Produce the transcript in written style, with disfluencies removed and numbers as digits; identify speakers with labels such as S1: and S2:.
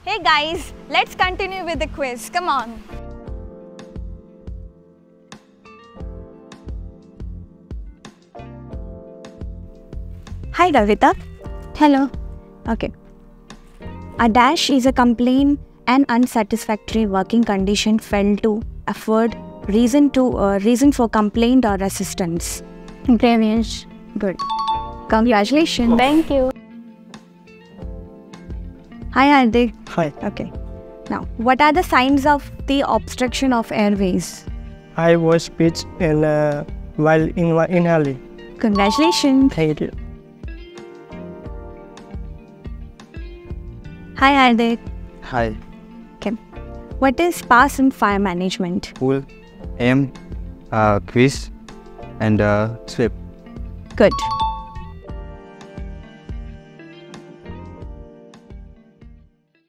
S1: Hey guys, let's continue with the quiz. Come on.
S2: Hi Ravita.
S3: Hello.
S2: Okay. A dash is a complaint and unsatisfactory working condition failed to afford reason for complaint or assistance.
S3: Grievance.
S2: Good. Congratulations.
S3: Thank you.
S2: Hi Hardik.
S4: Hi.
S2: Okay. Now, what are the signs of the obstruction of airways?
S4: I was pitched in while inhaling.
S2: Congratulations.
S4: Thank you.
S2: Hi Hardik.
S5: Hi.
S2: Okay. What is pass in fire management?
S5: Pull, aim, quiz, and sweep.
S2: Good.